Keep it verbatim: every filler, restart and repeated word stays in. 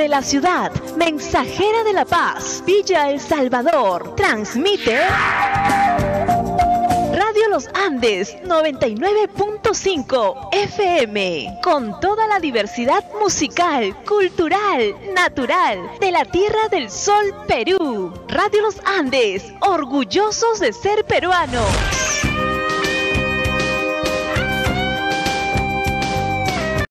desde la ciudad mensajera de la paz, Villa El Salvador, transmite Radio Los Andes noventa y nueve punto cinco F M, con toda la diversidad musical, cultural, natural de la Tierra del Sol, Perú. Radio Los Andes, orgullosos de ser peruanos.